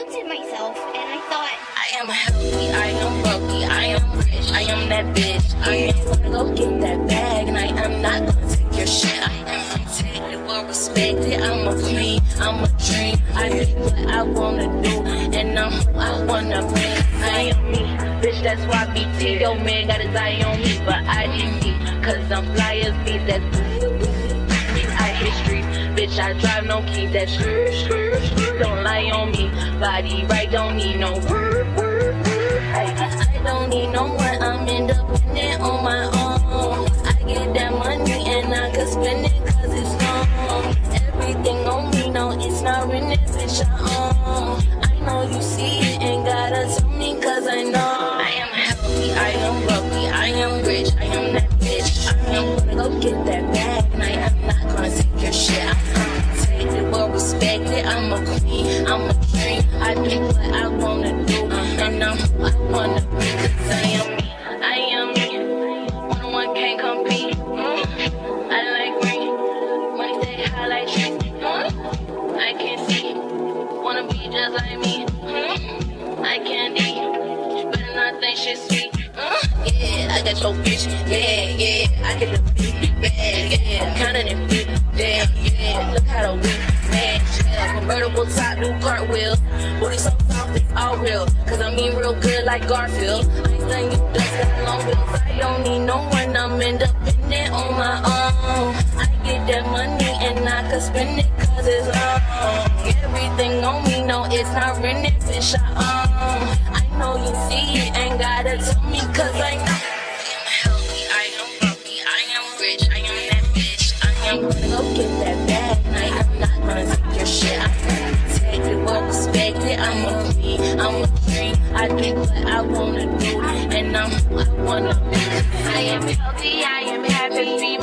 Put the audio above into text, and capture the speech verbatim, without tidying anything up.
looked at myself and I thought, I am healthy, I am wealthy, I am rich, I am that bitch. I am gonna go get that bag, and I am not gonna take your shit. I am protected, well respected. I'm a queen, I'm a dream. I do what I wanna do, and I'm who I wanna be. I am me, bitch. That's why B T. Yo, man got his eye on me, but I didn't me, cause I'm fly as bees. That's I hit streets, bitch. I drive no keys. That's skirt, skirt, skirt. Don't lie on me, body right. Don't need no word, word, word. I, I don't need no one. I'm independent on my own. I get that money and I can spend it cause it's long. Everything on me, no, it's not written, bitch. I own. I know you see it and gotta tell me cause I know. I am healthy, I am wealthy, I am rich, I am that bitch. I am gonna go get that bag, and I am not gonna take your shit. I'm protected, well respected. I'm a queen, I'm a dream. I do what I wanna do, and I'm who I wanna be. Cause I am me, I am me. One on one can't compete. Mm. I like green, money stay high like trees. Mm. I can't see, wanna be just like me. Mm. I can't eat, you better not think shit sweet. Mm. Yeah, I got your bitch. Yeah, yeah, I get the big bag. Yeah, counting it big. Yeah, yeah, look how the whip. Man, yeah, convertible top, new cartwheel. Booty so soft, it's all real. Cause I'm eating real good like Garfield. I ain't saying you dust got long bills. I don't need no one, I'm independent on my own. I get that money and I can spend it cause it's long. Everything on me, no, it's not written, bitch, I own. I know you see it, ain't gotta tell me cause I know. I am healthy, I am wealthy, I am rich, I am that bitch. I am gonna go get that bag, and I am not gonna take your shit. I am protected, well respected. I'm a queen, I'm a dream. I do what I wanna do, and I'm who I wanna be. I am healthy, I am happy.